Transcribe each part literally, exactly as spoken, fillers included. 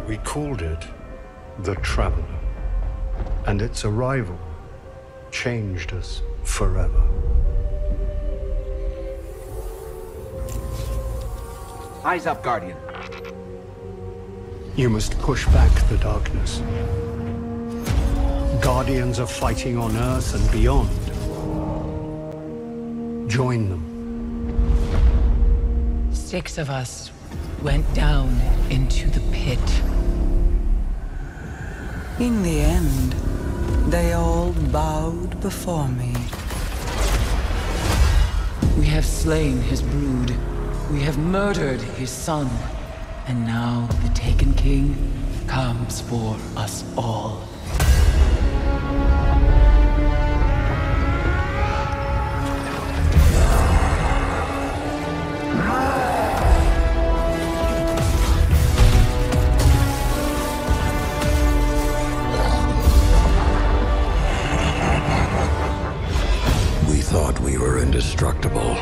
We called it the Traveler, and its arrival changed us forever. Eyes up, Guardian. You must push back the darkness. Guardians are fighting on Earth and beyond. Join them. Six of us went down into the pit. In the end, they all bowed before me. We have slain his brood. We have murdered his son. And now the Taken King comes for us all. We thought we were indestructible.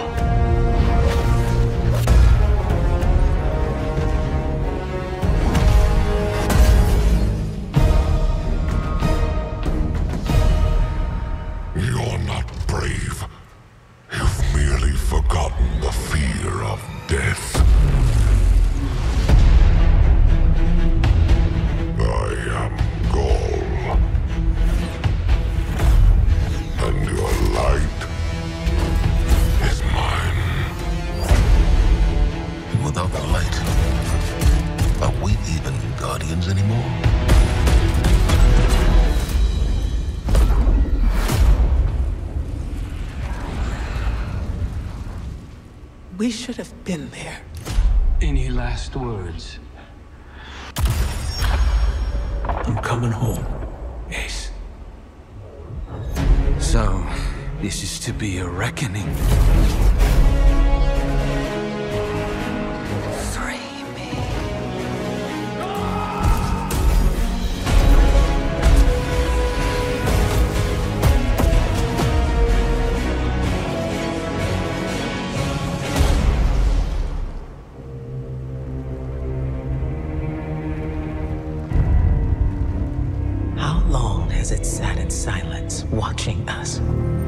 We should have been there. Any last words? I'm coming home, Ace. So, this is to be a reckoning. Free me. It sat in silence, watching us.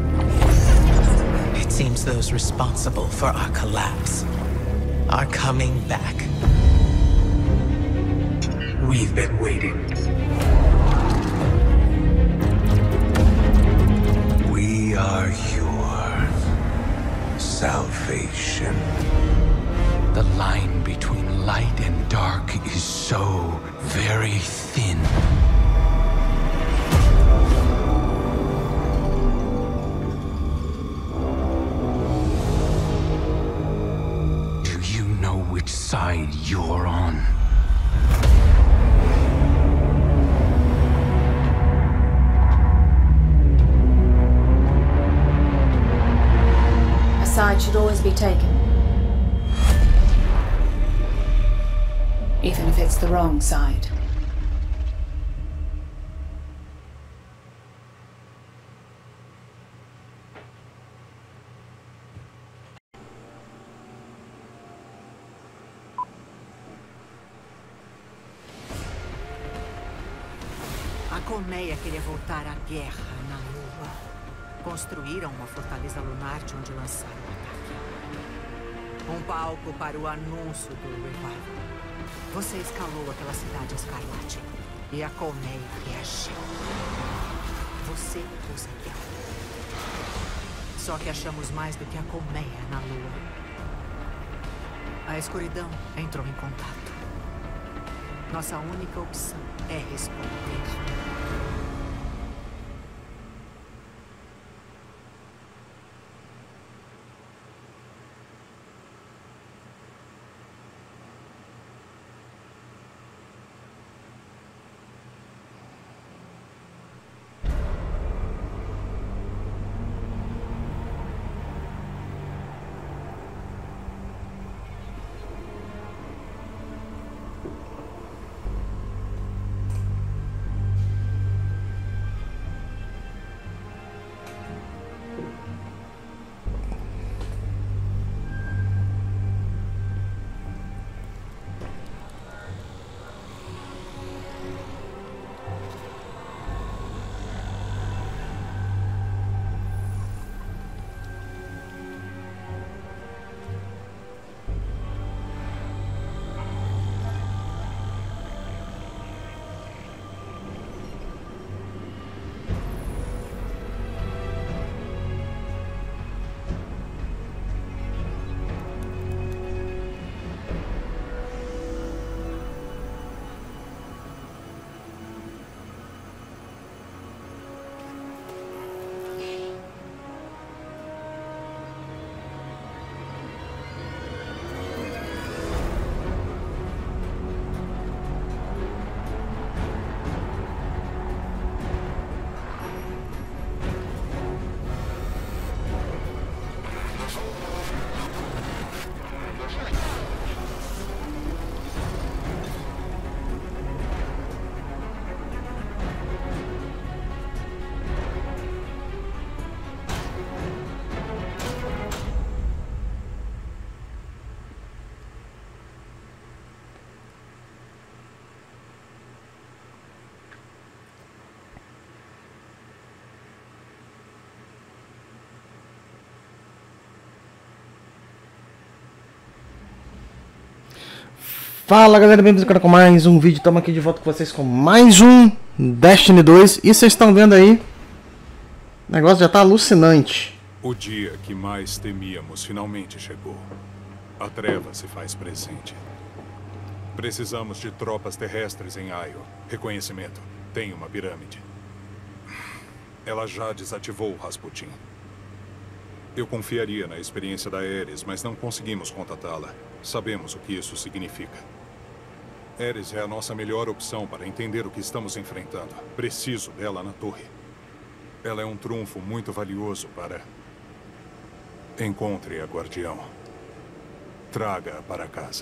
It seems those responsible for our collapse are coming back. We've been waiting. We are your salvation. The line between light and dark is so very thin. Side you're on. A side should always be taken. Even if it's the wrong side. A colmeia queria voltar à guerra na Lua. Construíram uma fortaleza lunar de onde lançaram o ataque. Um palco para o anúncio do Revival. Você escalou aquela cidade escarlate. E a colmeia reagiu. Você os guiou. Só que achamos mais do que a colmeia na Lua. A escuridão entrou em contato. Nossa única opção é responder. Fala galera, bem-vindos com mais um vídeo. Estamos aqui de volta com vocês com mais um Destiny dois. E vocês estão vendo aí, o negócio já tá alucinante. O dia que mais temíamos finalmente chegou. A treva se faz presente. Precisamos de tropas terrestres em Io. Reconhecimento. Tem uma pirâmide. Ela já desativou o Rasputin. Eu confiaria na experiência da Ares, mas não conseguimos contatá-la. Sabemos o que isso significa. Ares é a nossa melhor opção para entender o que estamos enfrentando. Preciso dela na torre. Ela é um trunfo muito valioso para... Encontre a Guardião. Traga-a para casa.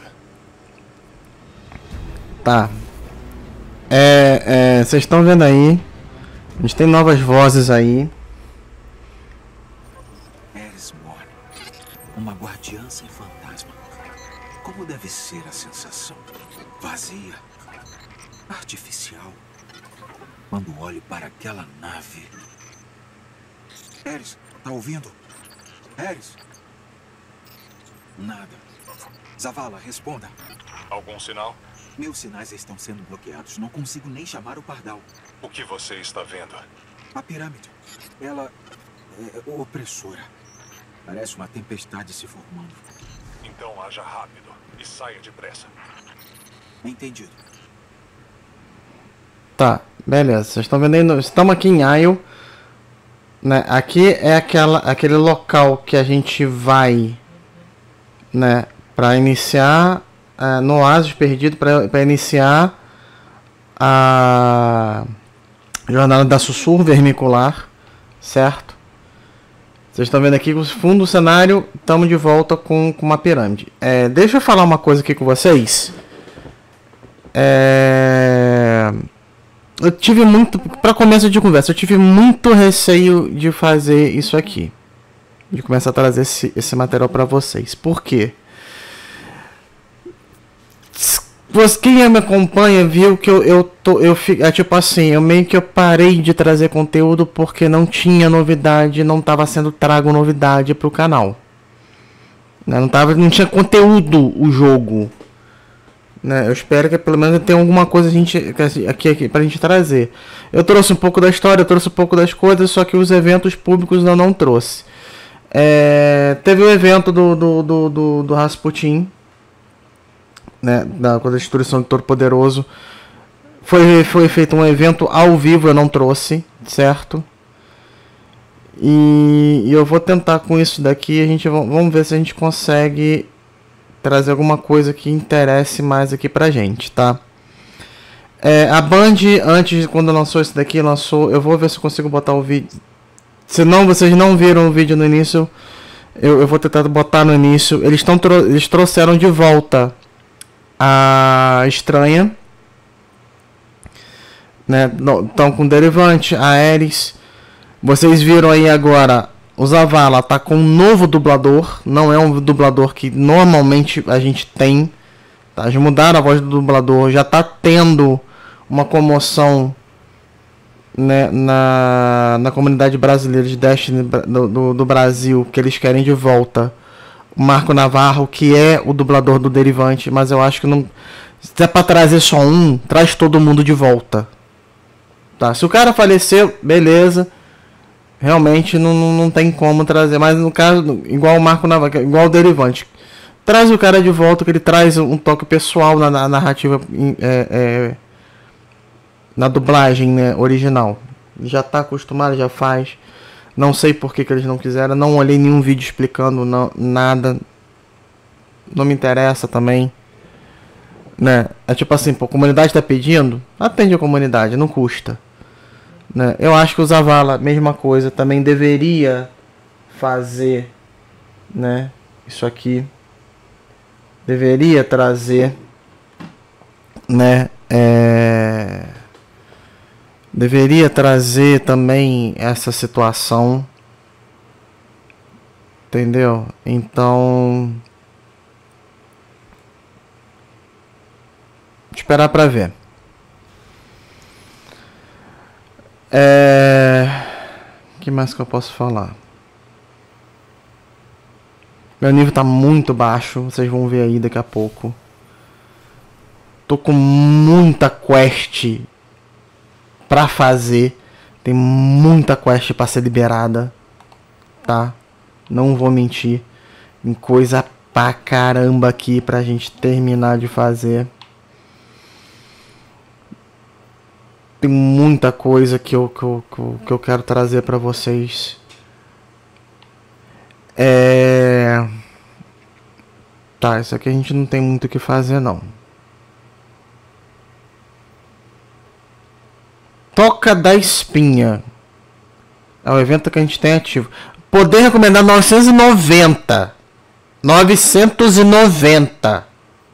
Tá. É, é, vocês estão vendo aí. A gente tem novas vozes aí. Ares morre. Uma guardiã sem fantasma. Como deve ser a sensação? Vazia. Artificial. Quando olho para aquela nave. Ares, tá ouvindo? Ares? Nada. Zavala, responda. Algum sinal? Meus sinais estão sendo bloqueados. Não consigo nem chamar o Pardal. O que você está vendo? A pirâmide. Ela é opressora. Parece uma tempestade se formando. Então haja rápido e saia depressa. Entendido. Tá, beleza. Vocês estão vendo aí, estamos aqui em Io, né? Aqui é aquela, aquele local que a gente vai, né, para iniciar uh, no Oásis Perdido, para iniciar a jornada da Sussurro Vermicular, certo? Vocês estão vendo aqui o fundo do cenário, estamos de volta com, com uma pirâmide. É, deixa eu falar uma coisa aqui com vocês. É... Eu tive muito, para começo de conversa, eu tive muito receio de fazer isso aqui, de começar a trazer esse, esse material para vocês. Por quê? Quem me acompanha viu que eu, eu tô, eu é tipo assim, eu meio que eu parei de trazer conteúdo porque não tinha novidade, não estava sendo trago novidade para o canal. Não tava, não tinha conteúdo o jogo. Né, eu espero que pelo menos tenha alguma coisa a gente, aqui, aqui pra gente trazer. Eu trouxe um pouco da história, eu trouxe um pouco das coisas, só que os eventos públicos eu não trouxe. É, teve o evento do, do, do, do, do Rasputin, né, da, da destruição do Todo-Poderoso. Foi, foi feito um evento ao vivo, eu não trouxe, certo? E, e eu vou tentar com isso daqui, a gente vamos ver se a gente consegue trazer alguma coisa que interesse mais aqui pra gente, tá? É, a Band, antes, quando lançou isso daqui, lançou... Eu vou ver se eu consigo botar o vídeo. Se não, vocês não viram o vídeo no início, eu, eu vou tentar botar no início. Eles, tão, eles trouxeram de volta a Estranha, né? Estão com Derivante, a Ares. Vocês viram aí agora... O Zavala tá com um novo dublador, não é um dublador que normalmente a gente tem. Tá? Já mudaram a voz do dublador, já tá tendo uma comoção, né, na, na comunidade brasileira de Destiny do, do, do Brasil, que eles querem de volta o Marco Navarro, que é o dublador do Derivante, mas eu acho que não... Se é pra trazer só um, traz todo mundo de volta. Tá? Se o cara faleceu, beleza. Realmente não, não, não tem como trazer, mas no caso, igual o Marco Navarro, igual o Derivante, traz o cara de volta, que ele traz um toque pessoal na, na narrativa, é, é, na dublagem, né, original. Já está acostumado, já faz. Não sei por que, que eles não quiseram, não olhei nenhum vídeo explicando não, nada. Não me interessa também. Né? É tipo assim, pô, a comunidade está pedindo, atende a comunidade, não custa. Né? Eu acho que o Zavala, mesma coisa, também deveria fazer, né, isso aqui. Deveria trazer, né, é, deveria trazer também essa situação, entendeu? Então, esperar pra ver. É... O que mais que eu posso falar? Meu nível tá muito baixo, vocês vão ver aí daqui a pouco. tô com muita quest pra fazer. Tem muita quest pra ser liberada, tá? Não vou mentir. Tem coisa pra caramba aqui pra gente terminar de fazer. Tem muita coisa que eu, que eu, que eu, que eu quero trazer pra vocês. É... Tá, isso aqui a gente não tem muito o que fazer, não. Toca da Espinha. É o evento que a gente tem ativo. Poder recomendar novecentos e noventa. novecentos e noventa.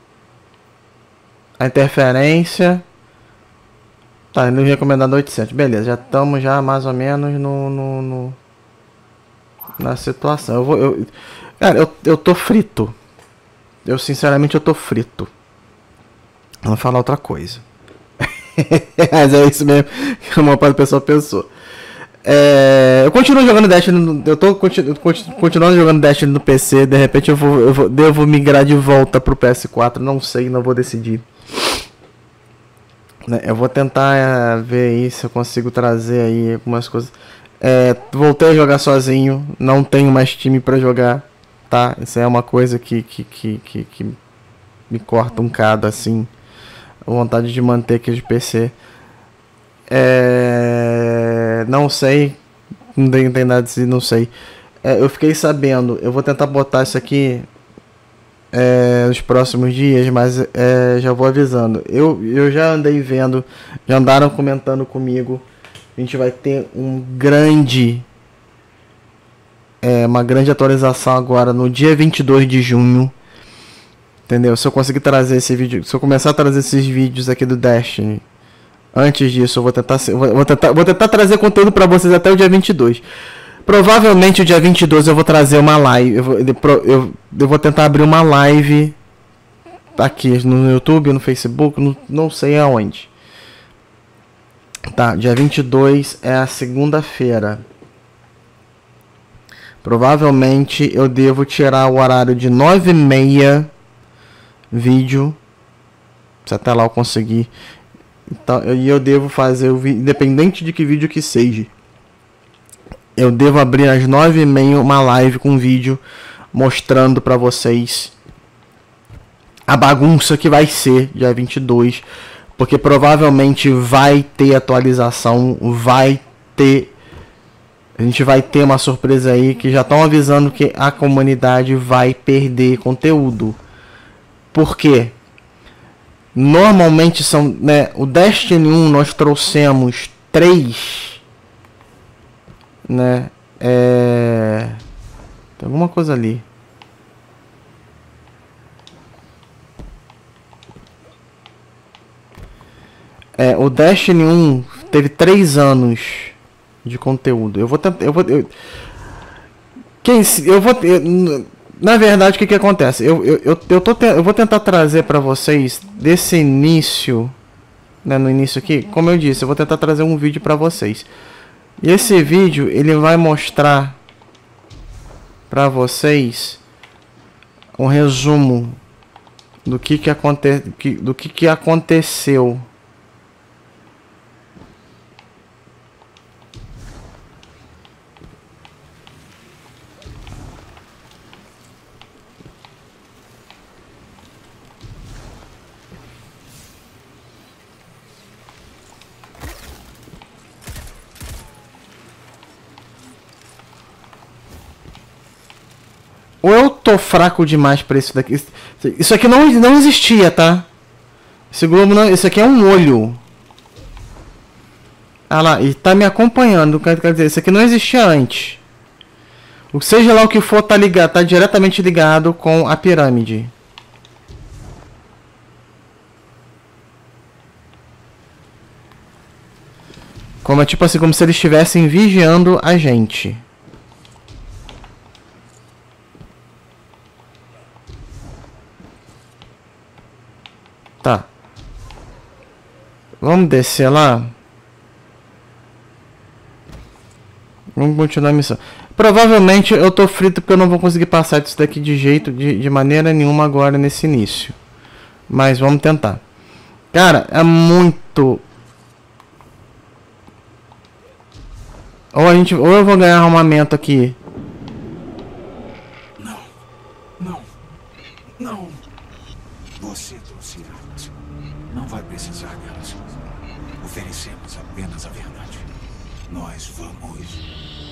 A interferência. Tá, ele recomendado oitocentos. Beleza, já estamos já mais ou menos no, no, no na situação. Eu vou, eu, cara, eu, eu tô frito. Eu sinceramente eu tô frito. Eu não vou falar outra coisa. Mas é isso mesmo que uma parte do pessoal pensou. É, eu continuo jogando Destiny. Eu tô continu, continuando jogando Destiny no P C. De repente eu vou, eu vou devo migrar de volta pro P S quatro. Não sei, não vou decidir. Eu vou tentar é, ver aí se eu consigo trazer aí algumas coisas. É, voltei a jogar sozinho. Não tenho mais time pra jogar, tá? Isso é uma coisa que, que, que, que, que me corta um bocado assim. A vontade de manter aqui de P C. É, não sei. Não tem, não tem nada de si, não sei. É, eu fiquei sabendo. Eu vou tentar botar isso aqui É, nos próximos dias, mas é, já vou avisando. Eu, eu já andei vendo, já andaram comentando comigo. A gente vai ter um grande, é, uma grande atualização agora no dia vinte e dois de junho. Entendeu? Se eu conseguir trazer esse vídeo, se eu começar a trazer esses vídeos aqui do Destiny, antes disso eu vou tentar, vou tentar, vou tentar trazer conteúdo para vocês até o dia vinte e dois. Provavelmente o dia vinte e dois eu vou trazer uma live. Eu vou, eu, eu vou tentar abrir uma live aqui no YouTube, no Facebook, no, não sei aonde. Tá, dia vinte e dois é a segunda-feira. Provavelmente eu devo tirar o horário de nove e meia vídeo. Se até lá eu conseguir. Então, e eu, eu devo fazer o vídeo, independente de que vídeo que seja. Eu devo abrir às nove e meia uma live com um vídeo mostrando pra vocês a bagunça que vai ser dia vinte e dois. Porque provavelmente vai ter atualização, vai ter... A gente vai ter uma surpresa aí que já estão avisando que a comunidade vai perder conteúdo. Por quê? Normalmente são... Né, o Destiny um nós trouxemos três... Né, é... Tem alguma coisa ali. É, o Destiny um teve três anos de conteúdo. Eu vou tentar, eu vou, eu, quem, eu vou, eu, na verdade, o que que acontece? Eu, eu, eu, eu, tô, eu vou tentar trazer para vocês desse início, né, no início aqui, como eu disse, eu vou tentar trazer um vídeo para vocês. E esse vídeo ele vai mostrar para vocês um resumo do que que aconte, do que que aconteceu. Ou eu tô fraco demais pra isso daqui. Isso aqui não, não existia, tá? Esse globo não... Isso aqui é um olho. Ah lá, e tá me acompanhando. Quer dizer, isso aqui não existia antes. O seja lá o que for, tá ligado, tá diretamente ligado com a pirâmide. Como é tipo assim, como se eles estivessem vigiando a gente. Tá. Vamos descer lá. Vamos continuar a missão. Provavelmente eu tô frito porque eu não vou conseguir passar disso daqui de jeito, de, de maneira nenhuma agora nesse início. Mas vamos tentar. Cara, é muito... Ou a gente... Ou eu vou ganhar armamento aqui. Não. Não. Não. Você trouxe armas. Não vai precisar delas. Oferecemos apenas a verdade. Nós vamos...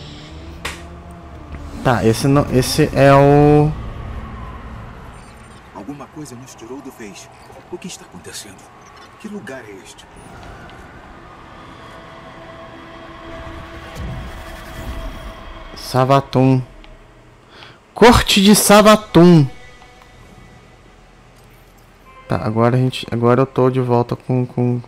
Tá, esse, não, esse é o... Alguma coisa nos tirou do feixe. O que está acontecendo? Que lugar é este? Savathûn. Corte de Savathûn. Tá, agora a gente... Agora eu tô de volta com... com...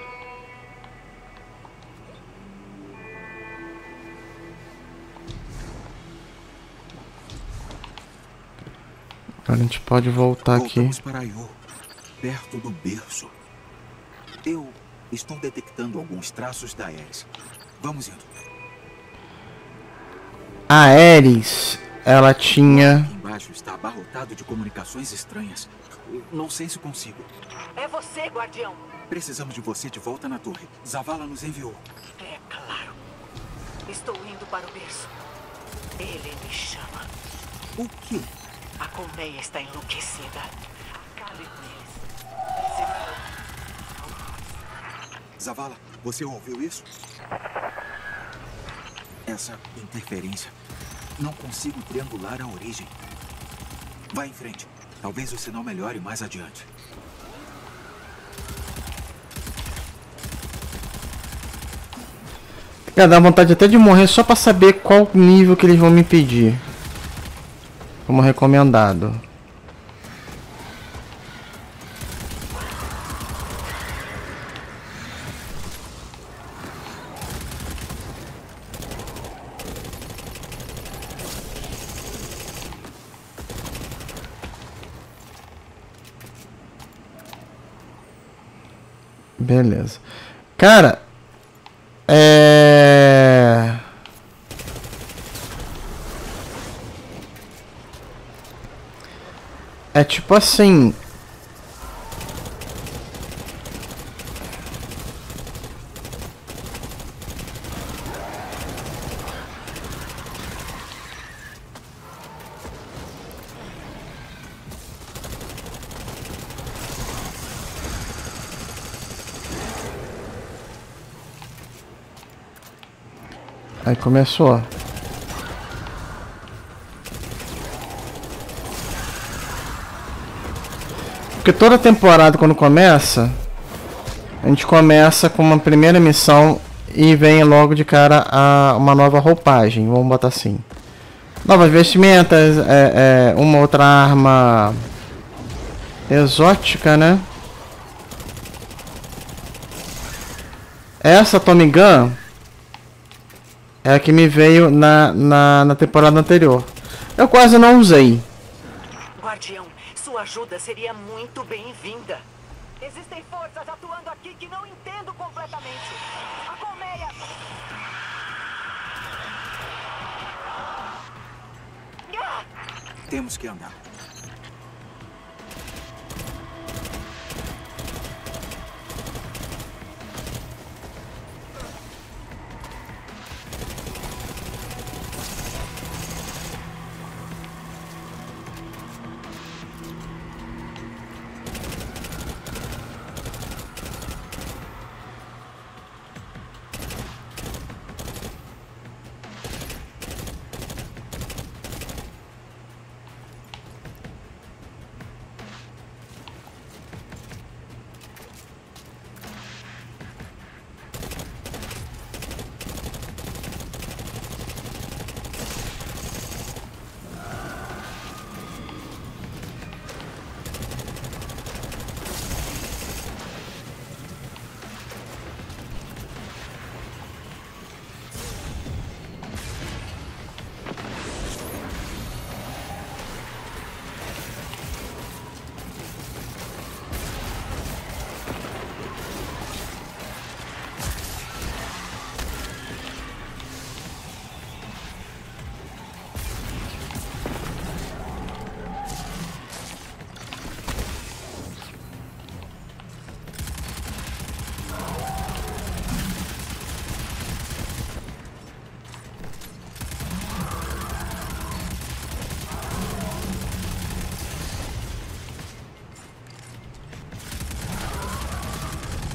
Agora a gente pode voltar aqui. Voltamos para Aiur, perto do berço. Eu estou detectando alguns traços da Aerys. Vamos indo. A Aerys, ela tinha... Aqui embaixo está abarrotado de comunicações estranhas. Não sei se consigo. É você, guardião. Precisamos de você de volta na torre. Zavala nos enviou. É claro. Estou indo para o berço. Ele me chama. O quê? A colmeia está enlouquecida. Acabe com eles. Zavala, você ouviu isso? Essa interferência. Não consigo triangular a origem. Vá em frente. Talvez o sinal melhore mais adiante. Cara, dá vontade até de morrer só pra saber qual nível que eles vão me pedir. Como recomendado. Beleza. Cara, é... É tipo assim... Aí começou. Porque toda temporada quando começa, a gente começa com uma primeira missão e vem logo de cara a uma nova roupagem, vamos botar assim. Novas vestimentas, é, é, uma outra arma exótica, né? Essa Tommy Gun é a que me veio na, na, na temporada anterior. Eu quase não usei. Guardião, sua ajuda seria muito bem-vinda. Existem forças atuando aqui que não entendo completamente. A colmeia... Temos que andar.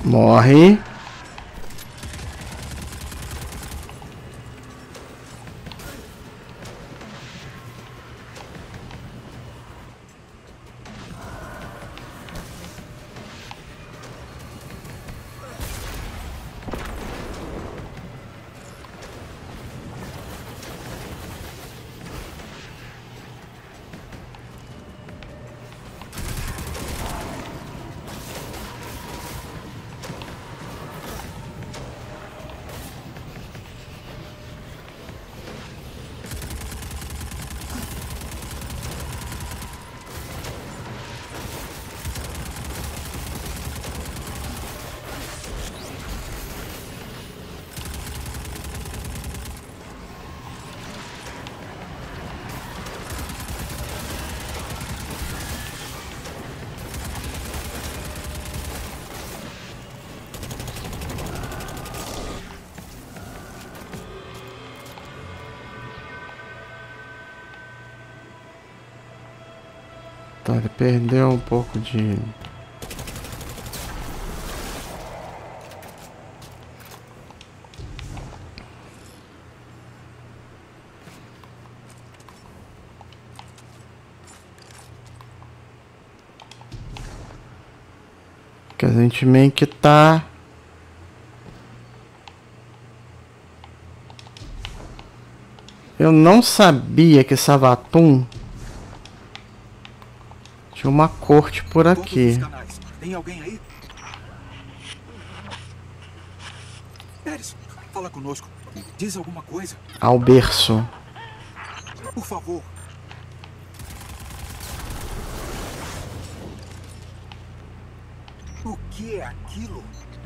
Morre. Tá, ele perdeu um pouco de... Que a gente meio que tá... Eu não sabia que Savathûn tinha uma corte por aqui. Tem alguém aí? Eris, fala conosco. Diz alguma coisa. Ao berço. Por favor. O que é aquilo?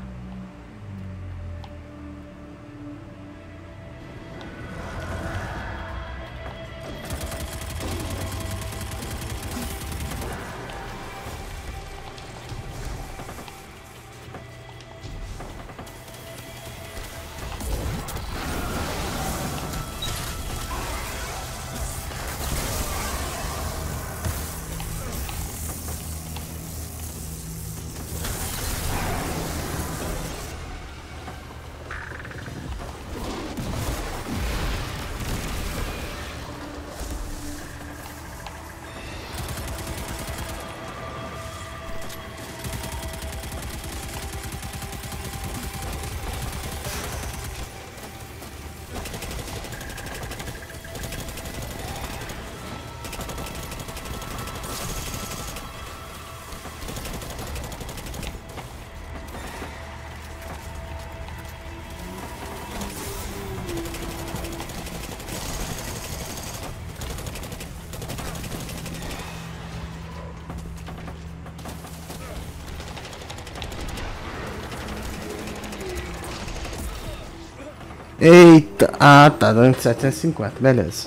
Eita, ah tá, dando setecentos e cinquenta, beleza.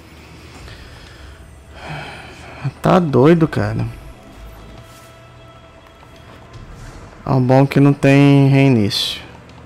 Tá doido, cara. É um bom que não tem reinício.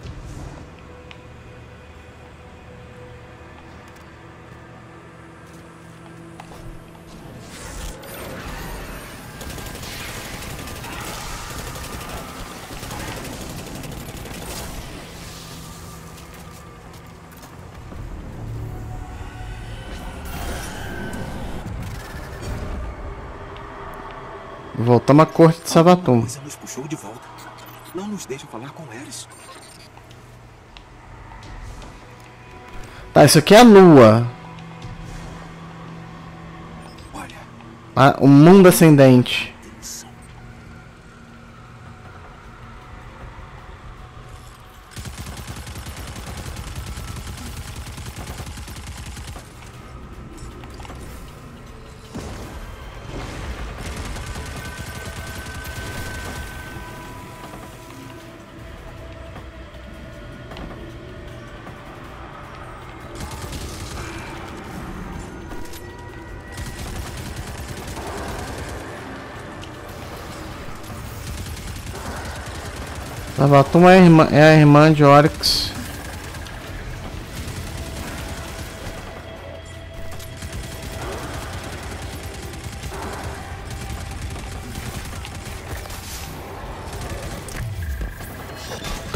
Voltamos à corte de Savathûn. Você nos puxou de volta. Não nos deixa falar com Eris. Tá, isso aqui é a lua. Olha. Ah, o mundo ascendente. Savathûn é a irmã, é a irmã de Oryx.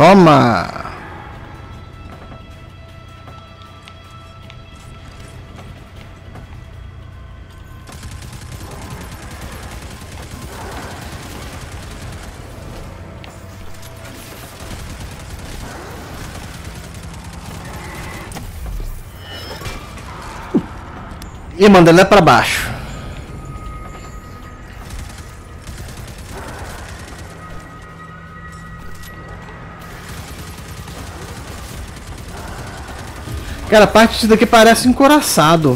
Toma! E manda ele pra baixo. Cara, a parte disso daqui parece encoraçado.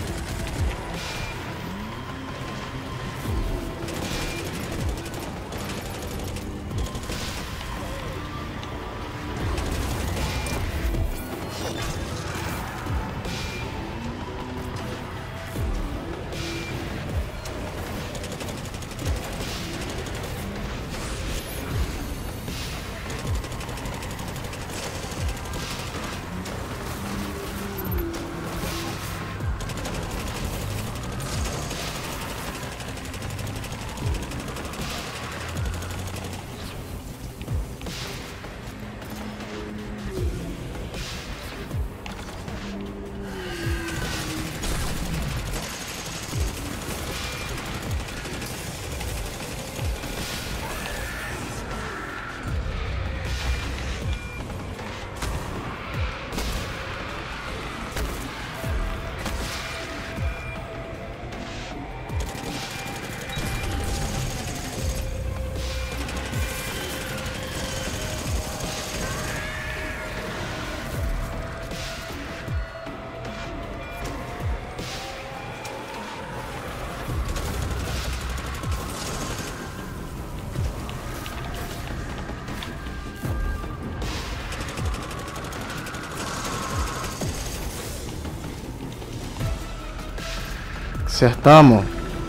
Acertamos.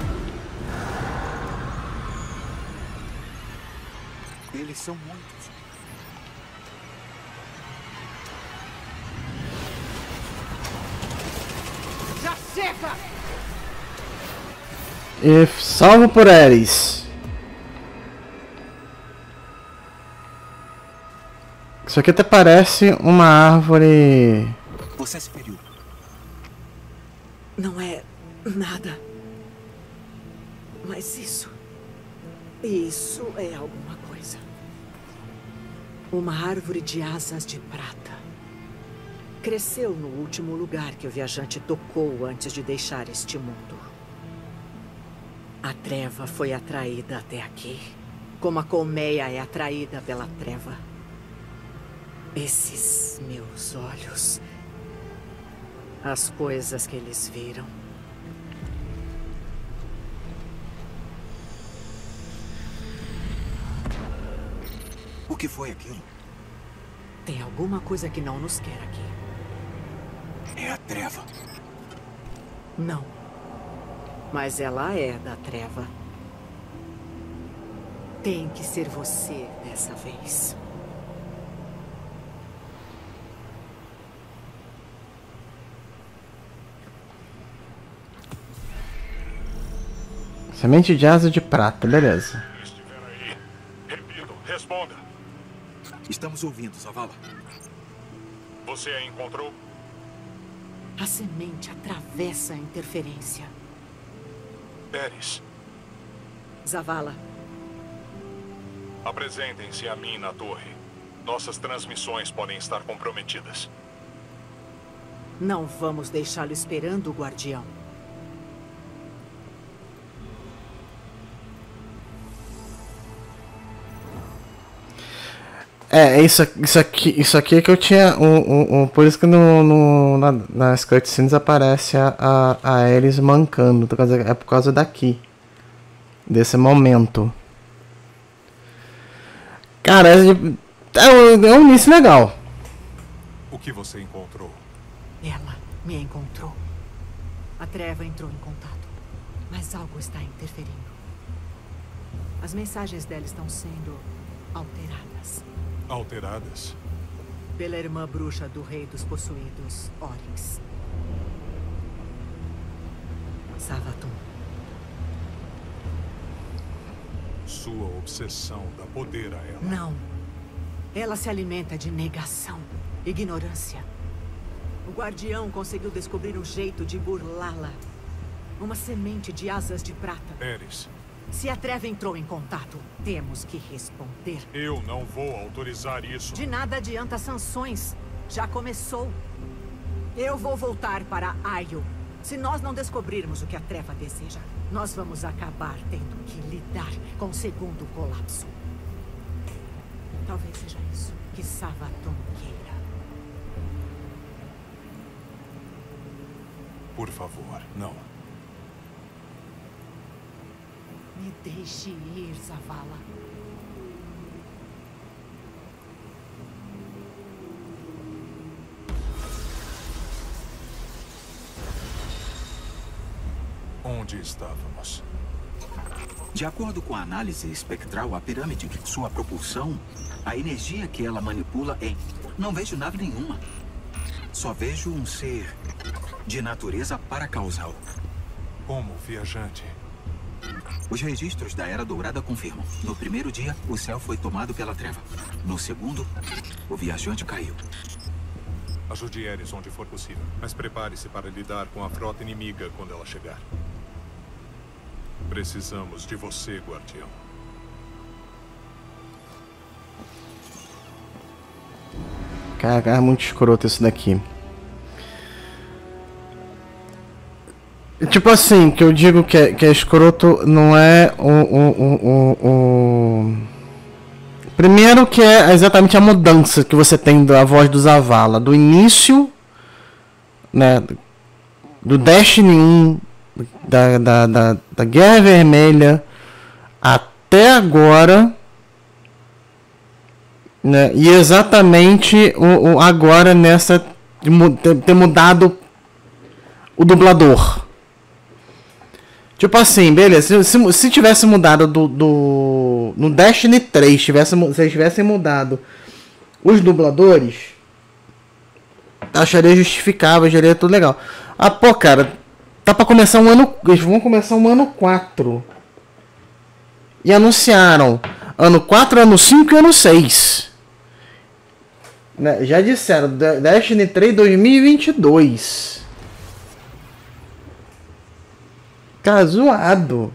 Eles são muitos. Já chega! E salvo por Ares. Isso aqui até parece uma árvore. Você se feriu. Não é nada. Mas isso... Isso é alguma coisa. Uma árvore de asas de prata. Cresceu no último lugar que o viajante tocou antes de deixar este mundo. A treva foi atraída até aqui, como a colmeia é atraída pela treva. Esses meus olhos... As coisas que eles viram... O que foi aquilo? Tem alguma coisa que não nos quer aqui. É a treva. Não. Mas ela é da treva. Tem que ser você dessa vez. Semente de asa de prata, beleza. Responda. Estamos ouvindo, Zavala. Você a encontrou? A semente atravessa a interferência. Ares. Zavala. Apresentem-se a mim na torre. Nossas transmissões podem estar comprometidas. Não vamos deixá-lo esperando, guardião. É, isso, isso aqui, isso aqui é que eu tinha, o, o, o, por isso que no, no, na, nas cutscenes aparece a, a, a Ares mancando, por causa, é por causa daqui, desse momento. Cara, é, é, é um início legal. O que você encontrou? Ela me encontrou. A treva entrou em contato, mas algo está interferindo. As mensagens dela estão sendo alteradas. Alteradas? Pela irmã bruxa do rei dos possuídos, Oryx. Savathun. Sua obsessão dá poder a ela. Não. Ela se alimenta de negação, ignorância. O guardião conseguiu descobrir um jeito de burlá-la. Uma semente de asas de prata. Ares. Se a treva entrou em contato, temos que responder. Eu não vou autorizar isso. De nada adianta sanções. Já começou. Eu vou voltar para Aion. Se nós não descobrirmos o que a treva deseja, nós vamos acabar tendo que lidar com o segundo colapso. Talvez seja isso que Savathûn queira. Por favor, não. Me deixe ir, Zavala. Onde estávamos? De acordo com a análise espectral, a pirâmide, sua propulsão, a energia que ela manipula é... Não vejo nave nenhuma. Só vejo um ser de natureza paracausal. Como viajante? Os registros da Era Dourada confirmam. No primeiro dia, o céu foi tomado pela treva. No segundo, o viajante caiu. Ajude Ares onde for possível, mas prepare-se para lidar com a frota inimiga quando ela chegar. Precisamos de você, guardião. Cara, é muito escroto isso daqui. Tipo assim, que eu digo que é, que é escroto não é o, o, o, o, o... Primeiro que é exatamente a mudança que você tem da voz do Zavala. Do início, né, do Destiny um, da, da, da, da Guerra Vermelha, até agora, né, e exatamente o, o agora nessa ter, ter mudado o dublador. Tipo assim, beleza, se, se tivesse mudado do, do no Destiny três, tivesse, se eles tivessem mudado os dubladores, acharia justificável, acharia tudo legal. Ah, pô, cara, tá pra começar um ano, eles vão começar um ano quatro. E anunciaram ano quatro, ano cinco e ano seis. Né, já disseram, Destiny três dois mil e vinte e dois. Cara, zoado.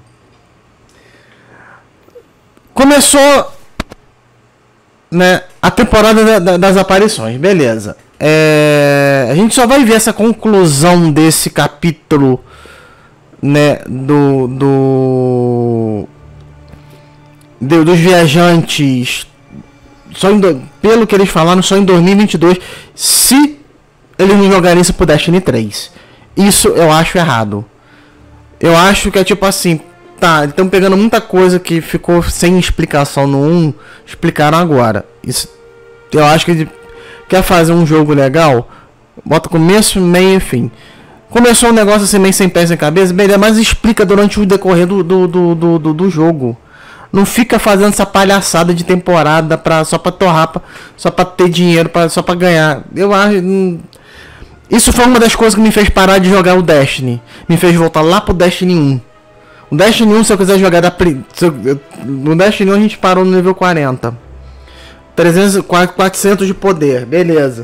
Começou, né, a temporada da, da, das aparições, beleza. É, a gente só vai ver essa conclusão desse capítulo, né, do, do, do dos viajantes, só em, pelo que eles falaram, só em dois mil e vinte e dois, se eles não jogarem isso pro Destiny três. Isso eu acho errado. Eu acho que é tipo assim, tá, estão pegando muita coisa que ficou sem explicação no um, explicaram agora. Isso, eu acho que ele quer fazer um jogo legal, bota começo, meio e fim. Começou um negócio assim, meio sem pé, sem cabeça, beleza, mas explica durante o decorrer do, do, do, do, do, do jogo. Não fica fazendo essa palhaçada de temporada pra, só pra torrar, pra, só pra ter dinheiro, pra, só pra ganhar. Eu acho... Hum, isso foi uma das coisas que me fez parar de jogar o Destiny. Me fez voltar lá pro Destiny um. O Destiny um, se eu quiser jogar da... Se eu, no Destiny um a gente parou no nível quarenta. trezentos, quatrocentos de poder. Beleza.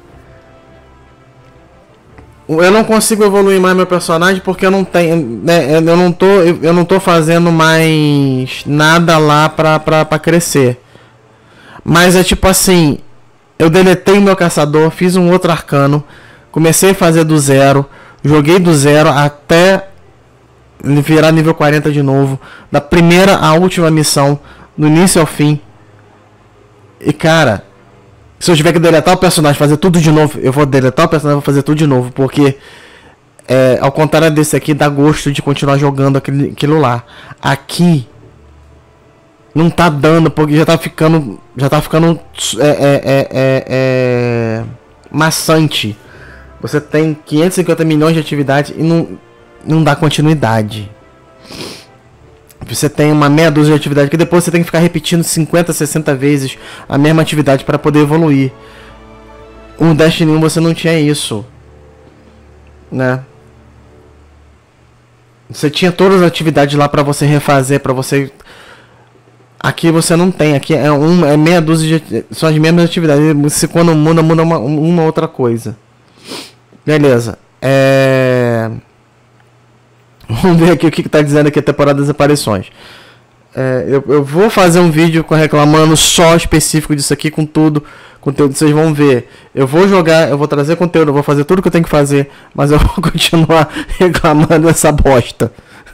Eu não consigo evoluir mais meu personagem porque eu não tenho... Né, eu, não tô, eu não tô fazendo mais nada lá pra, pra, pra crescer. Mas é tipo assim... Eu deletei meu caçador, fiz um outro arcano... Comecei a fazer do zero, joguei do zero até virar nível quarenta de novo, da primeira à última missão, do início ao fim. E cara, se eu tiver que deletar o personagem, fazer tudo de novo, eu vou deletar o personagem e vou fazer tudo de novo, porque é, ao contrário desse aqui, dá gosto de continuar jogando aquele, aquilo lá. Aqui não tá dando, porque já tá ficando, já tá ficando é, é, é, é, é, maçante. Você tem quinhentos e cinquenta milhões de atividades e não, não dá continuidade. Você tem uma meia dúzia de atividades que depois você tem que ficar repetindo cinquenta, sessenta vezes a mesma atividade para poder evoluir. No Destiny um você não tinha isso, né? Você tinha todas as atividades lá para você refazer, para você Aqui você não tem, aqui é, um, é meia dúzia de... São as mesmas atividades. Se quando muda, muda uma, uma outra coisa. Beleza. É... Vamos ver aqui o que está dizendo aqui a temporada das aparições. É, eu, eu vou fazer um vídeo reclamando só específico disso aqui, com tudo, conteúdo, vocês vão ver. Eu vou jogar, eu vou trazer conteúdo, eu vou fazer tudo que eu tenho que fazer, mas eu vou continuar reclamando dessa bosta.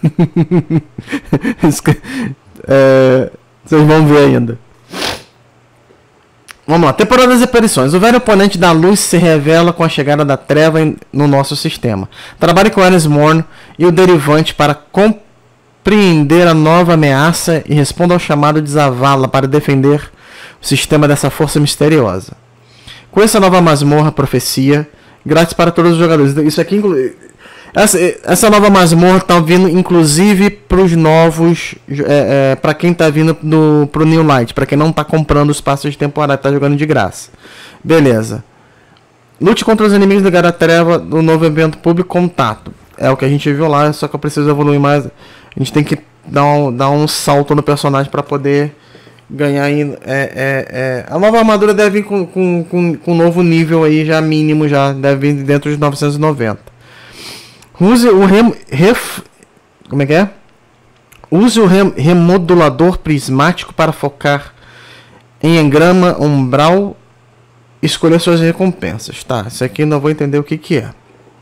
é, vocês vão ver ainda. Vamos lá, temporada das aparições. O velho oponente da luz se revela com a chegada da treva em, no nosso sistema. Trabalhe com Ares Morn e o derivante para compreender a nova ameaça e responda ao chamado de Zavala para defender o sistema dessa força misteriosa. Com essa nova masmorra, profecia, grátis para todos os jogadores. Isso aqui, essa, essa nova masmorra está vindo inclusive para os novos, é, é, para quem está vindo para o New Light, para quem não está comprando os passos de temporada, está jogando de graça. Beleza. Lute contra os inimigos do Lugar da Treva do novo evento público Contato. É o que a gente viu lá, só que eu preciso evoluir mais. A gente tem que dar um, dar um salto no personagem para poder ganhar. É, é, é. A nova armadura deve vir com, com, com, com um novo nível aí, já mínimo, já deve vir dentro de novecentos e noventa. Use o rem, ref, como é que é? Use o rem, remodulador prismático para focar em engrama umbral e escolher suas recompensas. Tá, isso aqui não vou entender o que que é.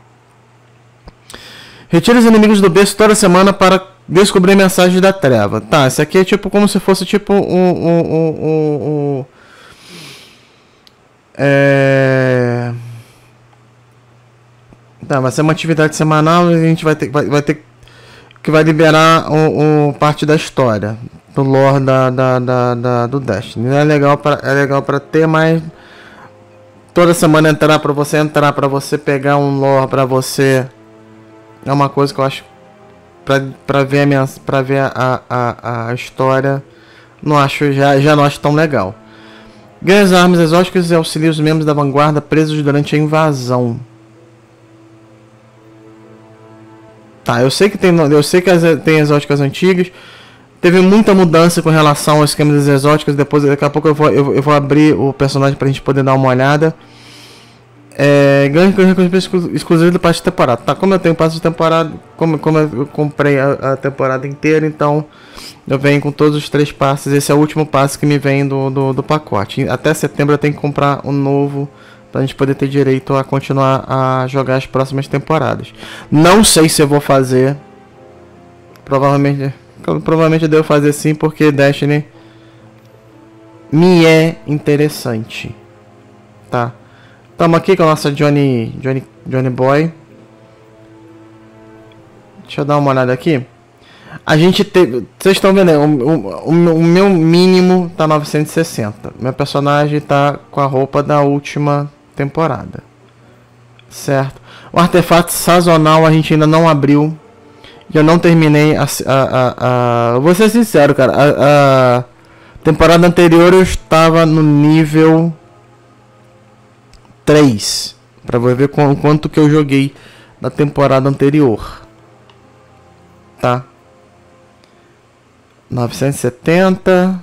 Retire os inimigos do berço toda semana para descobrir mensagens da treva. Tá, isso aqui é tipo como se fosse tipo o... o, o, o, o é... Tá, vai ser uma atividade semanal e a gente vai ter, vai, vai ter que vai liberar o, o parte da história do lore da, da, da, da, do Destiny. É legal para é legal para ter, mas toda semana entrar para você entrar para você pegar um lore para você é uma coisa que eu acho para para ver a minha para ver a, a, a história não acho já já não acho tão legal. Ganha as armas exóticas e auxilia os membros da vanguarda presos durante a invasão. Tá, eu sei que tem, eu sei que as, tem exóticas antigas. Teve muita mudança com relação ao esquema das exóticas. Depois, daqui a pouco eu vou, eu, eu vou abrir o personagem pra gente poder dar uma olhada. É, ganho com recompensa exclusiva do passe de temporada. Tá, como eu tenho passe de temporada, como, como eu comprei a, a temporada inteira, então eu venho com todos os três passes. Esse é o último passe que me vem do, do, do pacote. Até setembro eu tenho que comprar um novo pra gente poder ter direito a continuar a jogar as próximas temporadas. Não sei se eu vou fazer. Provavelmente, provavelmente eu devo fazer sim, porque Destiny me é interessante. Tá. Estamos aqui com a nossa Johnny, Johnny, Johnny Boy. Deixa eu dar uma olhada aqui. A gente teve... Vocês estão vendo aí, o, o, o meu mínimo tá novecentos e sessenta. Meu personagem tá com a roupa da última temporada. Certo. O artefato sazonal a gente ainda não abriu. E eu não terminei a... a, a, a vou ser sincero, cara. A, a temporada anterior eu estava no nível três. Pra ver com, quanto que eu joguei na temporada anterior. Tá. novecentos e setenta.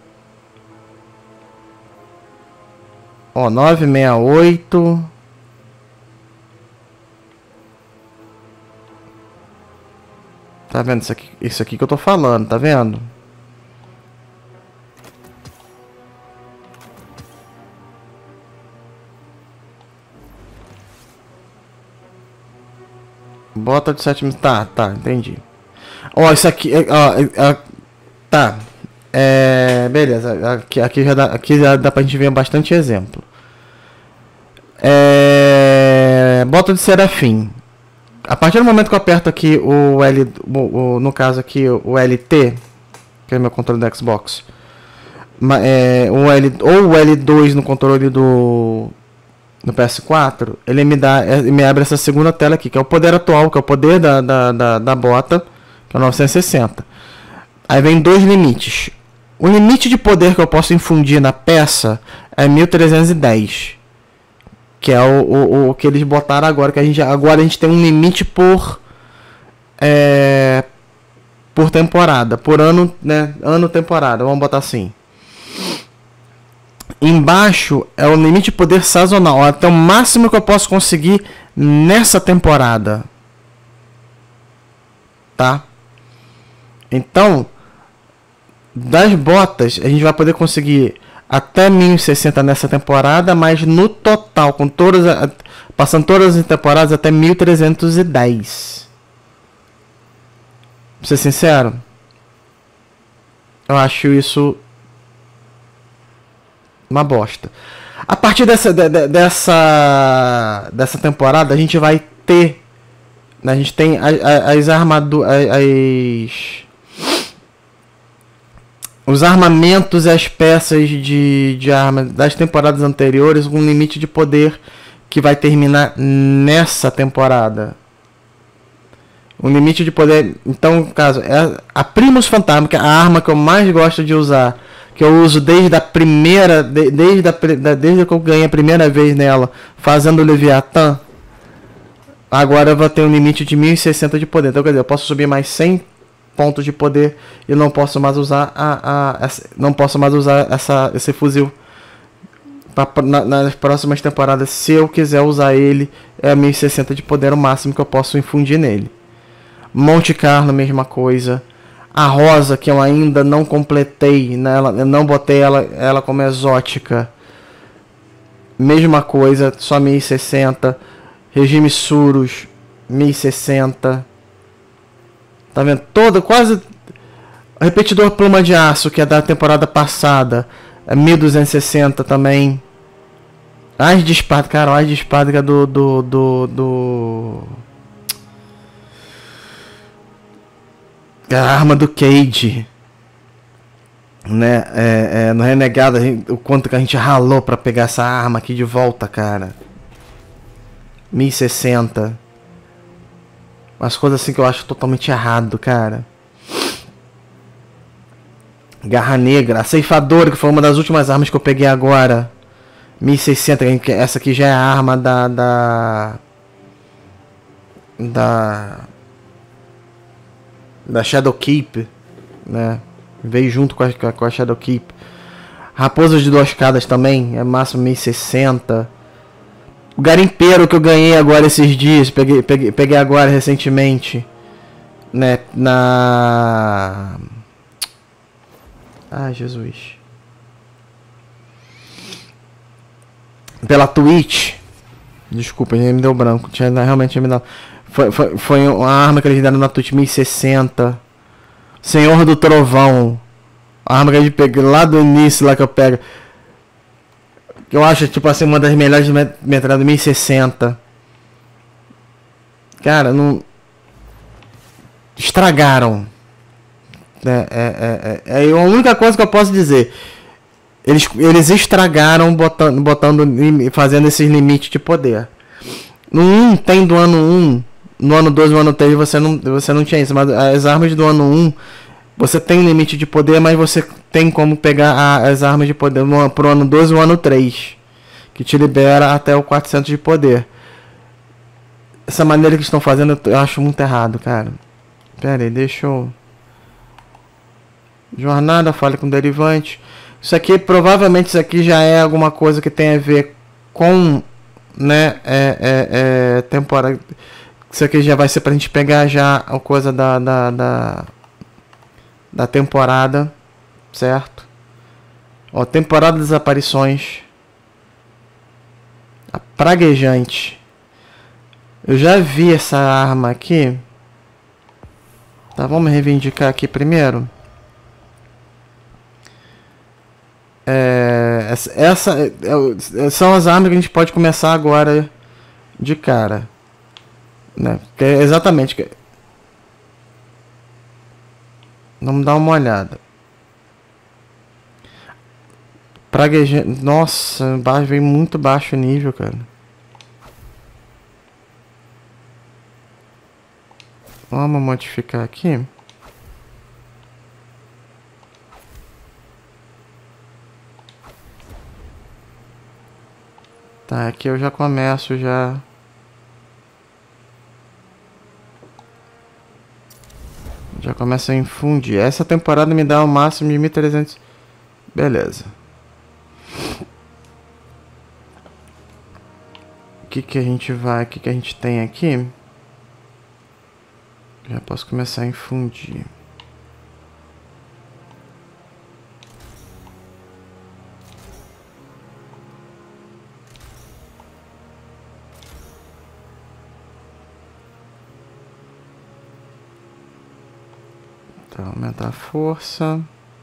Ó, novecentos e sessenta e oito. Tá vendo isso aqui? Isso aqui que eu tô falando, tá vendo? Bota de sétimo. Tá, tá, entendi. Ó, isso aqui. Ó, ó, tá. É, beleza, aqui, aqui, já dá, aqui já dá pra gente ver bastante exemplo. É, bota de Serafim. A partir do momento que eu aperto aqui o L, o, o, no caso aqui o L T, que é o meu controle do Xbox, é, o L, ou o L dois no controle do, do P S quatro, ele me dá, me abre essa segunda tela aqui, que é o poder atual, que é o poder da, da, da, da bota, que é o novecentos e sessenta. Aí vem dois limites. O limite de poder que eu posso infundir na peça é mil trezentos e dez. Que é o, o, o que eles botaram agora. Que a gente, agora a gente tem um limite por... É, por temporada, por ano, né? Ano, temporada, vamos botar assim. Embaixo é o limite de poder sazonal, até o máximo que eu posso conseguir nessa temporada. Tá? Então, das botas, a gente vai poder conseguir até mil e sessenta nessa temporada, mas no total, com todas, passando todas as temporadas, até mil trezentos e dez. Pra ser sincero, eu acho isso uma bosta. A partir dessa, de, de, dessa, dessa temporada, a gente vai ter, a gente tem as, as armaduras, as, os armamentos e as peças de, de armas das temporadas anteriores, com um limite de poder que vai terminar nessa temporada. Um limite de poder. Então, no caso, é a Primus Fantasma, que é a arma que eu mais gosto de usar, que eu uso desde a primeira, de, desde, a, desde que eu ganhei a primeira vez nela, fazendo o Leviatã. Agora eu vou ter um limite de mil e sessenta de poder. Então, quer dizer, eu posso subir mais cem pontos de poder e não posso mais usar a, a, a não posso mais usar essa, esse fuzil pra, na, nas próximas temporadas. Se eu quiser usar ele, é mil e sessenta de poder o máximo que eu posso infundir nele. Monte Carlo, mesma coisa. A rosa, que eu ainda não completei, né? Eu não botei ela, ela como exótica. Mesma coisa, só mil e sessenta. Regime Surus, mil e sessenta. Tá vendo? Todo, quase... O repetidor Pluma de Aço, que é da temporada passada, é mil duzentos e sessenta também. As de espada, cara, as de espada que é do... do, do, do... A arma do Cage, né? É, é, no Renegado, gente, o quanto que a gente ralou pra pegar essa arma aqui de volta, cara. mil e sessenta. Umas coisas assim que eu acho totalmente errado, cara. Garra Negra, a Ceifadora, que foi uma das últimas armas que eu peguei agora. mil e sessenta, essa aqui já é a arma da... Da... Da... Da Shadowkeep, né? Veio junto com a, com a Shadowkeep. Raposa de duas Cadas também, é máximo mil e sessenta. O Garimpeiro que eu ganhei agora esses dias, peguei, peguei, peguei agora recentemente, né? Na... Ai, Jesus. Pela Twitch. Desculpa, me deu branco. Tinha, realmente me deu... Foi, foi, foi uma arma que eles deram na Twitch mil e sessenta. Senhor do Trovão. A arma que a gente pegou lá do início, lá que eu pego. Eu acho, tipo assim, uma das melhores metradas mil e sessenta. Cara, não... Estragaram. É, é, é, é, é a única coisa que eu posso dizer. Eles, eles estragaram botando, botando, fazendo esses limites de poder. No um tem do ano um. No ano dois e no ano três você não, você não tinha isso. Mas as armas do ano um, você tem um limite de poder, mas você tem como pegar a, as armas de poder no, pro ano dois e no ano três. Que te libera até o quatrocentos de poder. Essa maneira que estão fazendo eu acho muito errado, cara. Pera aí, deixa eu... Jornada, fale com derivante. Isso aqui, provavelmente isso aqui já é alguma coisa que tem a ver com... Né, é, é, é temporada. Isso aqui já vai ser pra gente pegar já a coisa da, da, da, da temporada, certo? Ó, temporada das aparições. A praguejante. Eu já vi essa arma aqui. Tá, vamos reivindicar aqui primeiro. É, essa, essa é, são as armas que a gente pode começar agora de cara, né? Que é exatamente. Vamos dar uma olhada. Praguejante. Nossa, baixo, veio muito baixo o nível, cara. Vamos modificar aqui. Tá, aqui eu já começo já. Já começa a infundir. Essa temporada me dá o máximo de mil e trezentos. Beleza. O que que a gente vai... O que que a gente tem aqui? Já posso começar a infundir. Tá, aumentar a força.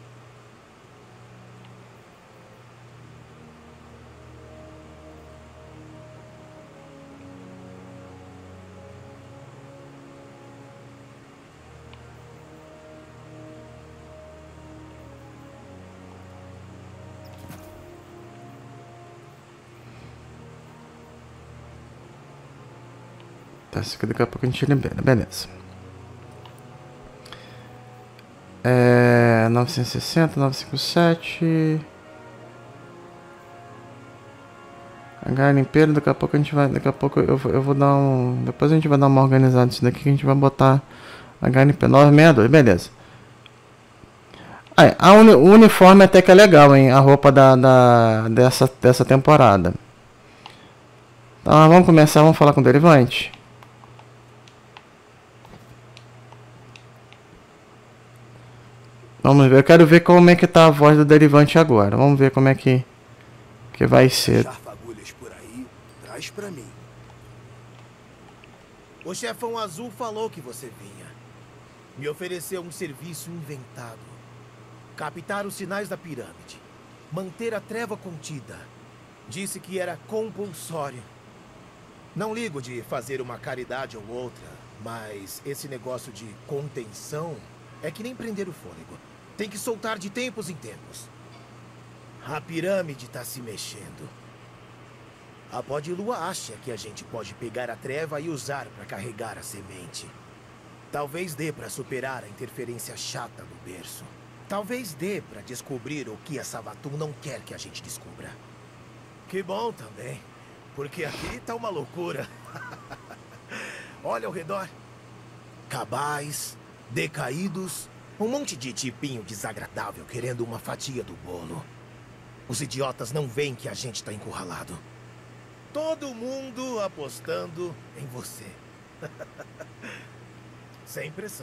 Tá, isso aqui daqui a pouco a gente libera, beleza. É, novecentos e sessenta, novecentos e cinquenta e sete. H limpeiro, daqui a pouco a gente vai, daqui a pouco eu, eu vou dar um, depois a gente vai dar uma organizada nisso daqui, que a gente vai botar H N P novecentos e sessenta e dois, beleza. Aí, a uni, o uniforme até que é legal, hein, a roupa da, da dessa dessa temporada. Então vamos começar, vamos falar com o Derivante. Vamos ver, eu quero ver como é que tá a voz do Derivante agora. Vamos ver como é que que vai ser. Fagulhas por aí, traz pra mim. O chefão azul falou que você vinha. Me ofereceu um serviço inventado. Captar os sinais da pirâmide. Manter a treva contida. Disse que era compulsório. Não ligo de fazer uma caridade ou outra, mas esse negócio de contenção é que nem prender o fôlego. Tem que soltar de tempos em tempos. A pirâmide está se mexendo. A Pó de Lua acha que a gente pode pegar a treva e usar para carregar a semente. Talvez dê para superar a interferência chata do berço. Talvez dê para descobrir o que a Savathûn não quer que a gente descubra. Que bom também, porque aqui tá uma loucura. Olha ao redor. Cabais, decaídos, um monte de tipinho desagradável querendo uma fatia do bolo. Os idiotas não veem que a gente tá encurralado. Todo mundo apostando em você. Sem pressão.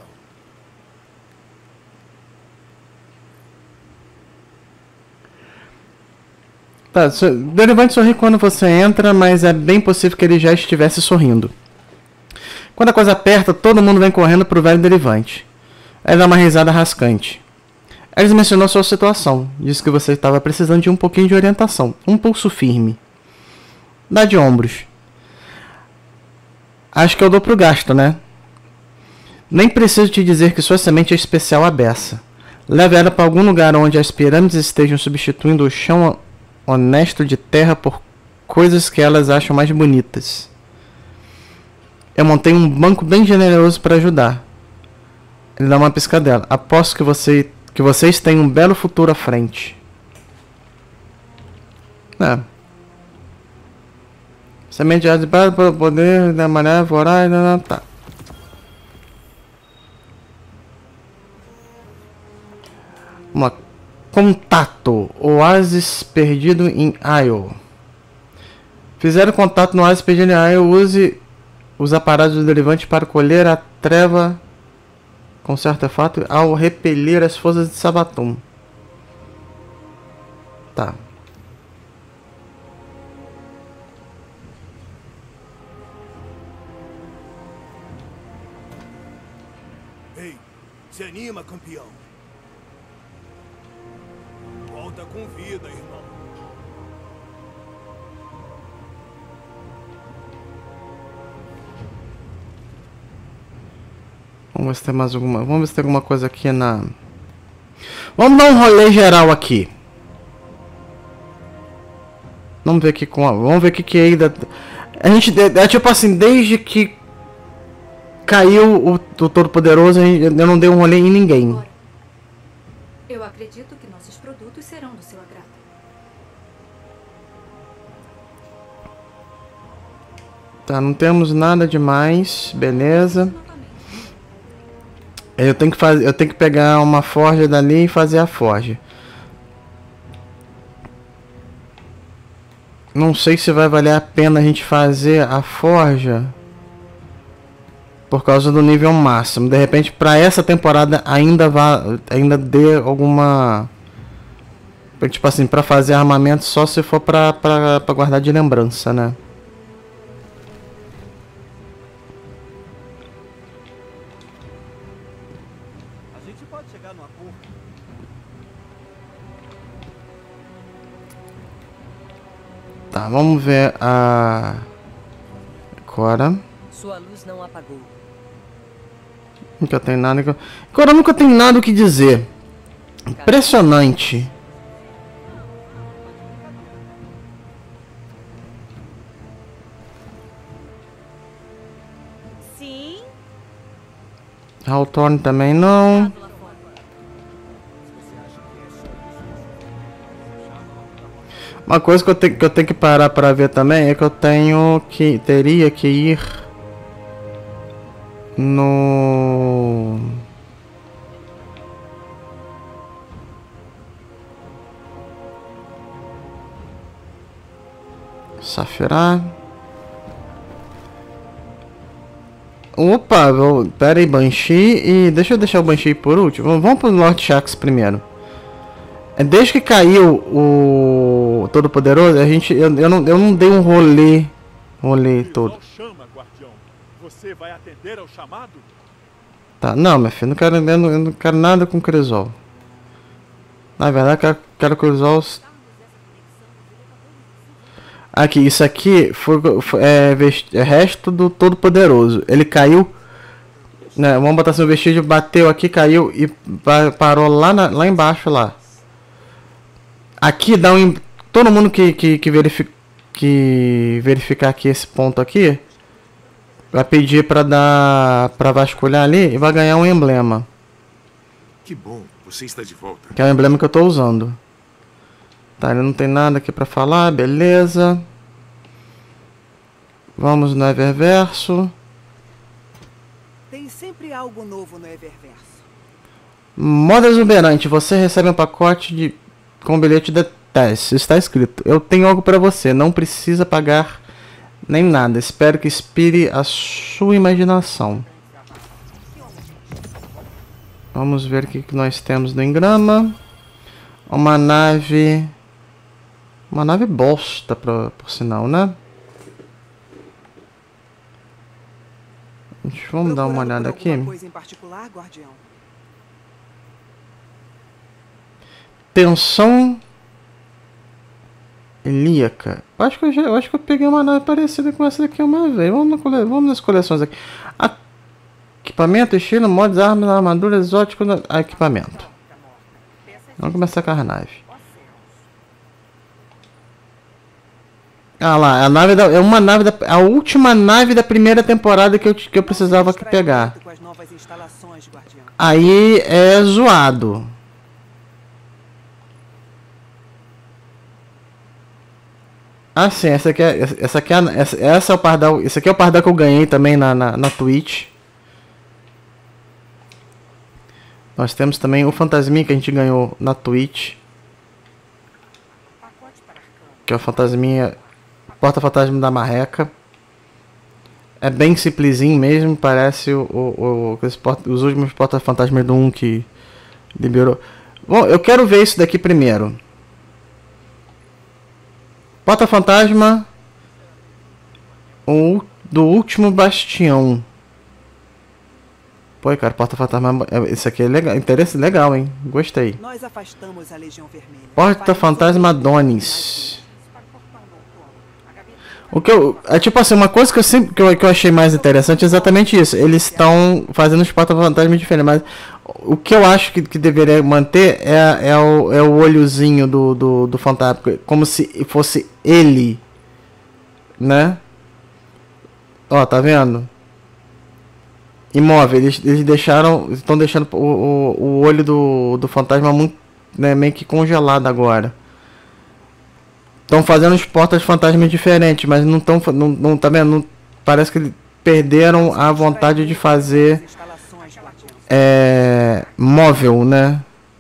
Tá, o Derivante sorri quando você entra, mas é bem possível que ele já estivesse sorrindo. Quando a coisa aperta, todo mundo vem correndo pro velho Derivante. Ele dá uma risada rascante. Eles mencionou sua situação. Disse que você estava precisando de um pouquinho de orientação. Um pulso firme. Dá de ombros. Acho que eu dou pro gasto, né? Nem preciso te dizer que sua semente é especial à beça. Leve ela para algum lugar onde as pirâmides estejam substituindo o chão honesto de terra por coisas que elas acham mais bonitas. Eu montei um banco bem generoso para ajudar. Ele dá uma piscadela. Aposto que, você, que vocês têm um belo futuro à frente. É. Semente de arte para poder da maneira vorar. Tá. Uma contato. Oásis perdido em Io. Fizeram contato no Oásis perdido em Io. Use os aparatos do Derivante para colher a treva com certo artefato ao repelir as forças de Savathûn. Tá. Ei, se anima, campeão. Volta com vida, irmão. Vamos ver se tem mais alguma. Vamos ver se tem alguma coisa aqui na. Vamos dar um rolê geral aqui. Vamos ver aqui com a. Vamos ver o que que ainda. A gente é tipo assim, desde que caiu o, o Todo-Poderoso, eu não dei um rolê em ninguém. Eu acredito que nossos produtos serão do seu agrado. Tá, não temos nada demais, beleza. Eu tenho que fazer, eu tenho que pegar uma forja dali e fazer a forja. Não sei se vai valer a pena a gente fazer a forja por causa do nível máximo. De repente, para essa temporada ainda vá, ainda dê alguma, tipo assim, para fazer armamento só se for para para guardar de lembrança, né? Tá, vamos ver a... Agora... Sua luz não apagou. Nunca tem nada que... Agora nunca tem nada o que dizer. Impressionante. Sim. Hawthorne também não. Uma coisa que eu, te, que eu tenho que parar para ver também é que eu tenho que teria que ir no Safira. Opa, vou, pera aí, Banshee e deixa eu deixar o Banshee por último. Vamos pro Lord Shaxx primeiro. É desde que caiu o Todo-Poderoso, a gente eu, eu, não, eu não dei um rolê, rolê todo. Chama, guardião. Você vai atender ao chamado? Tá, não, meu filho, não quero, eu não, eu não quero nada com o Crisol. Na verdade, eu quero, quero que o Crisol. Aqui, isso aqui foi, foi é, vest... é resto do Todo-Poderoso. Ele caiu, né? Vamos botar assim, o vestígio bateu aqui, caiu e parou lá, na, lá embaixo lá. Aqui dá um. Todo mundo que, que, que, verific, que verificar aqui esse ponto aqui vai pedir para dar para vasculhar ali e vai ganhar um emblema. Que bom, você está de volta. Que é o emblema que eu estou usando. Tá, ele não tem nada aqui para falar, beleza. Vamos no Eververso. Tem sempre algo novo no Eververso. Moda exuberante, você recebe um pacote de com bilhete de teste. Está escrito: eu tenho algo para você, não precisa pagar nem nada. Espero que inspire a sua imaginação. Vamos ver o que nós temos no engrama. Uma nave. Uma nave bosta, pra, por sinal, né? Vamos dar uma olhada aqui. Coisa em particular, guardião? Tensão ilíaca. Acho que eu já, eu acho que eu peguei uma nave parecida com essa daqui uma vez. Vamos, na, vamos nas coleções aqui. A, equipamento, estilo, mods, armas, armadura, exótico, a, equipamento. Vamos começar com a nave. Ah lá, a nave da, é uma nave da, a última nave da primeira temporada que eu, que eu precisava pegar. Aí é zoado. Ah, sim, essa aqui é, essa aqui é, essa, essa é o pardal, esse aqui é o pardal que eu ganhei também na, na, na Twitch. Nós temos também o fantasminha que a gente ganhou na Twitch. Que é o fantasminha, porta-fantasma da marreca. É bem simplesinho mesmo, parece o, o, o, porta, os últimos porta-fantasmas do um que liberou. Bom, eu quero ver isso daqui primeiro. Porta-fantasma do último bastião. Pô, cara, porta-fantasma. Isso aqui é legal, interesse legal, hein? Gostei. Nós afastamos a Legião Vermelha. Porta-fantasma Adonis. O que eu, é tipo assim, uma coisa que eu sempre que eu, que eu achei mais interessante é exatamente isso. Eles estão fazendo os porta-fantasmas diferentes, mas o que eu acho que, que deveria manter é, é, o, é o olhozinho do, do, do fantasma, como se fosse ele, né? Ó, tá vendo? Imóvel, eles, eles deixaram, estão deixando o, o, o olho do, do fantasma muito, né, meio que congelado agora. Estão fazendo os portas fantasmas diferentes, mas não estão, não, não, tá vendo? Não, parece que eles perderam a vontade de fazer é, móvel, né?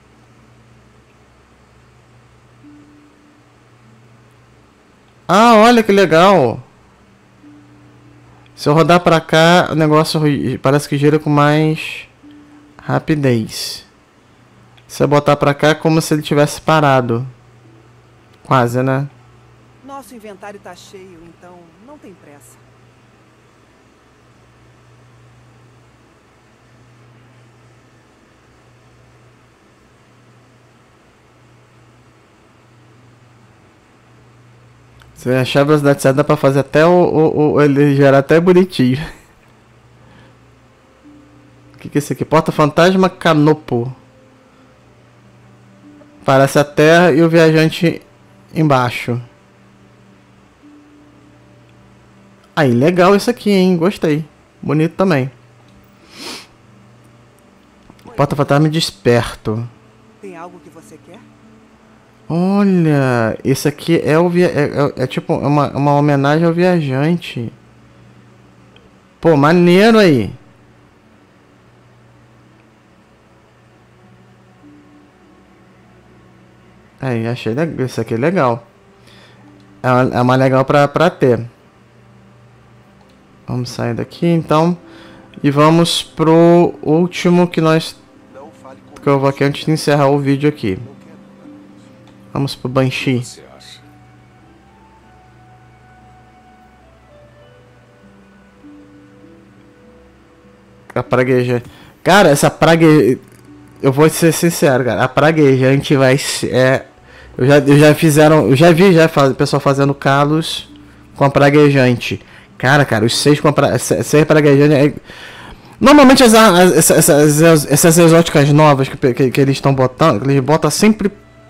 Ah, olha que legal. Se eu rodar pra cá, o negócio parece que gira com mais rapidez. Se eu botar pra cá, é como se ele tivesse parado. Quase, né? Nosso inventário tá cheio, então não tem pressa. Se achar a velocidade certa, dá pra fazer até o, o, o ele gerar até bonitinho. O que que é isso aqui? Porta-fantasma Canopo. Parece a Terra e o viajante embaixo. Aí, legal isso aqui, hein? Gostei. Bonito também. Porta-fantasma desperto. Tem algo que você quer? Olha, esse aqui é o via é, é, é tipo uma, uma homenagem ao viajante. Pô, maneiro aí. Aí, achei legal. Isso aqui é legal. É uma, é uma legal pra, pra ter. Vamos sair daqui então. E vamos pro último que nós. Que eu vou aqui antes de encerrar o vídeo aqui. Vamos pro Banshee. A praguejante. Cara, essa prague. Eu vou ser sincero, cara. A praguejante vai ser. É... Eu já, eu já fizeram. Eu já vi já o pessoal fazendo calos com a praguejante. Cara, cara, os seis com a pra... seis praguejantes. É... Normalmente as, as, essas, essas, essas exóticas novas que, que, que eles estão botando, eles botam sempre.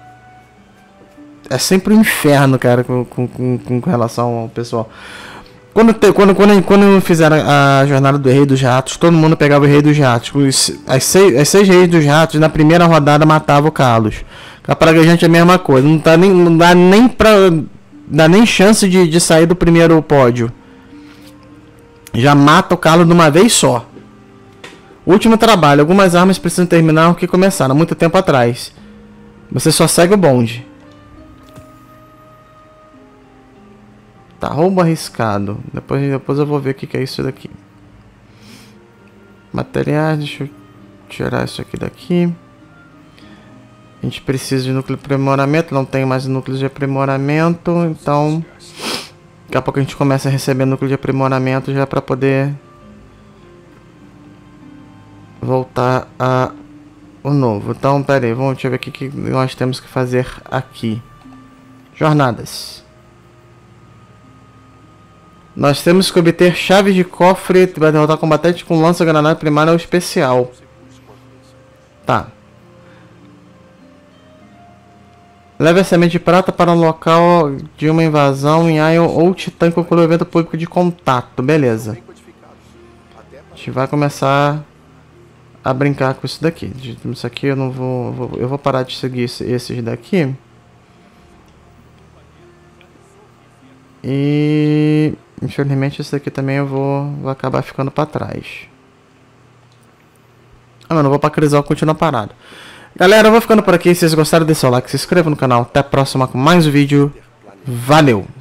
É sempre um inferno, cara, com, com, com, com relação ao pessoal. Quando, te, quando, quando, quando fizeram a jornada do Rei dos Ratos, todo mundo pegava o Rei dos Ratos. Os, as, seis, as seis Reis dos Ratos, na primeira rodada, matavam o Kalos. A praguejante é a mesma coisa. Não, tá nem, não dá nem pra. Dá nem chance de, de sair do primeiro pódio. Já mata o Kalos de uma vez só. Último trabalho. Algumas armas precisam terminar o que começaram há muito tempo atrás. Você só segue o bonde. Tá, roubo arriscado. Depois, depois eu vou ver o que, que é isso daqui. Materiais, deixa eu tirar isso aqui daqui. A gente precisa de núcleo de aprimoramento. Não tem mais núcleo de aprimoramento. Então, daqui a pouco a gente começa a receber núcleo de aprimoramento já para poder voltar a o novo. Então, pera aí, vamos deixa eu ver o que, que nós temos que fazer aqui. Jornadas. Nós temos que obter chaves de cofre para derrotar combatente com lança-granada primária ou especial. Tá. Leve a semente de prata para um local de uma invasão em Ion ou Titã conclui o evento público de contato. Beleza. A gente vai começar a brincar com isso daqui. Isso aqui eu não vou... vou eu vou parar de seguir esses daqui. E... infelizmente esse daqui também eu vou, vou acabar ficando para trás. Ah, mas não vou para Crisol, continua parado. Galera, eu vou ficando por aqui. Se vocês gostaram, deixa o like, se inscreva no canal. Até a próxima com mais um vídeo. Valeu!